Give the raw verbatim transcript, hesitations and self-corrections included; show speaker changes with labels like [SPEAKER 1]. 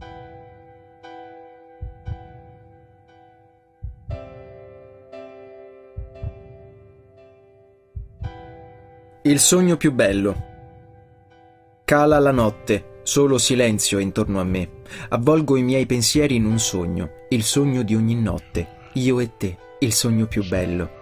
[SPEAKER 1] Il sogno più bello. Cala la notte, solo silenzio è intorno a me. Avvolgo i miei pensieri in un sogno, il sogno di ogni notte. Io e te, il sogno più bello.